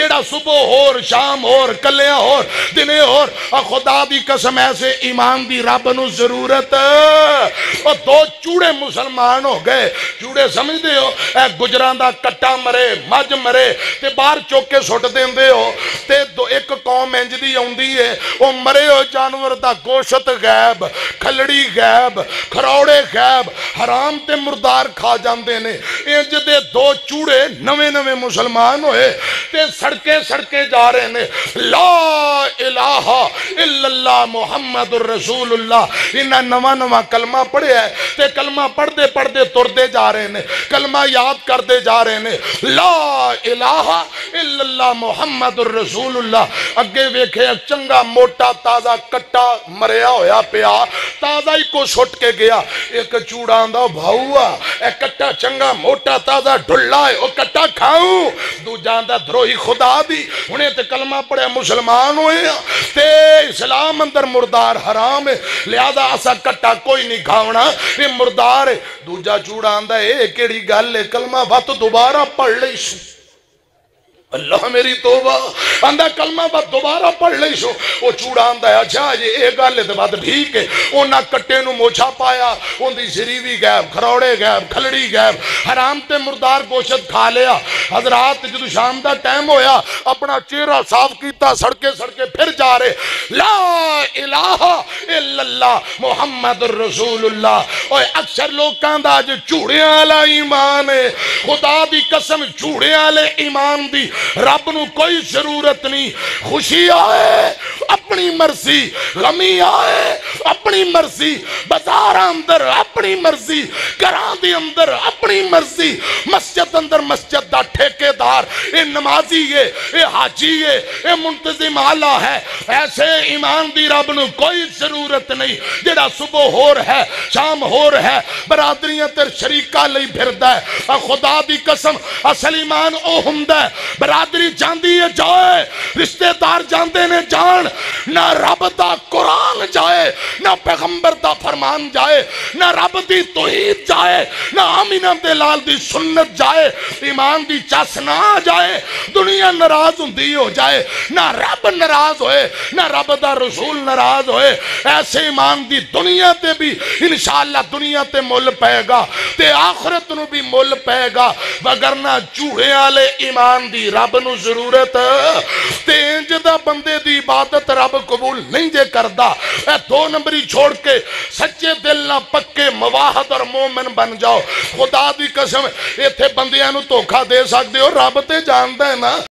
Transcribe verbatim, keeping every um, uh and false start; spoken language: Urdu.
جیڑا صبح ہور شام ہور کلیاں ہور دنے ہور خدا دی قسم ایسے ایمان دی رب نو ضرورت اور دو چوڑے مسلمان ہو گئے چوڑے سمجھ دے ہو اے گجران دا کٹا مرے مج مرے تے بار چوکے سٹ دین دے ہو تے دو ایک قوم انج دی ہوندی ہے او مرے ہو جانور دا گوشت غیب کھلڑی غیب کھروڑے غیب حرام تے مردار کھا جاندے نے انج دے دو چوڑے نوے نوے مسلمان ہوئے تے سڑکے سڑکے جا رہے نے لا الہ الا اللہ محمد الرسول اللہ انہاں نواں نواں کلمہ پڑھے ہے تے کلمہ پڑھ دے پڑھ دے تر دے جا رہے نے کلمہ یاد کر دے جا رہے نے لا الہ الا اللہ محمد الرسول اللہ اگے ویکھے چنگا موٹا تازہ کٹا مریا ہویا پیا تازہ ہی کو سٹ کے گیا ایک چوڑا آندہ بھاؤا اے کٹا چنگا موٹا تازہ ڈھلا ہے او کٹا کھاؤں دو جاندہ دروہی خدا دی انہیں تے کلمہ پڑے مسلمان ہوئے تے اسلام اندر مردار حرام ہے لہذا اسا کٹا کوئی نہیں کھاونا یہ مردار ہے دو جا چوڑا آندہ اے کیڑی گل ہے کلمہ بات دوبارہ پڑھ لئی سو اللہ میری توبہ اندہ کلمہ بات دوبارہ پڑھ لئی سو وہ چوڑا آندہ ہے اچھا یہ ایک گل ہے بات ٹھیک ہے وہ نہ کٹے نو موچھا پایا ان دی شریوی غیب کھروڑے غیب کھلڑی غیب حرام تے مردار گوشت کھا لیا حضرات جدو شام دا ٹائم ہویا اپنا چہرہ صاف کیتا سڑکے سڑکے پھر جا رہے لا الہ الا اللہ محمد الرسول اللہ اور اکثر لوگ کہندہ جو چوڑے آلہ ایمان ہے خدا دی قسم چوڑے آلے ایمان دی رب نو کوئی ضرورت نہیں خوشی آئے اپنی مرضی غمی آئے اپنی مرضی بازار اندر اپنی مرضی گھراں دے اندر اپنی مرضی مسجد اندر مسجد دا ٹھیکے دار اے نمازی ہے اے حاجی ہے اے منتظم آلہ ہے ایسے ایمان دی رب نو کوئی ضرورت نہیں جڑا صبح ہور ہے شام ہور ہے برادریاں تر شریکہ لئی بھردہ ہے خدا دی قسم اصل ایمان او ہمدہ ہے برادری جاندی ہے جائے رشتہ دار جاندے نے جان نہ رب دا قرآن جائے نہ پیغمبر دا فرمان جائے نہ رب دی توحید جائے نہ آمینہ دلال دی سنت جائے ایمان دی چس نہ جائے دنیا ناراض ہوندی ہو جائے نہ رب ناراض ہوئے نہ رب دا رسول ناراض ہوئے ایسے ایمان دی دنیا تے بھی انشاءاللہ دنیا تے مول پائے گا تے آخرت نو بھی مول پائے گا وگرنہ چوڑے آلے ایمان دی رب نو ضرورت تے انجدہ بندے دی عبادت رب قبول نہیں جے کردہ اے دو نمبری چھوڑ کے سچے دل نہ پکے مواحد اور مومن بن جاؤ خدا دی قسم ایتھے بندیاں نو توکھا دے سکتے ہو رب تے جاندہ ہے نا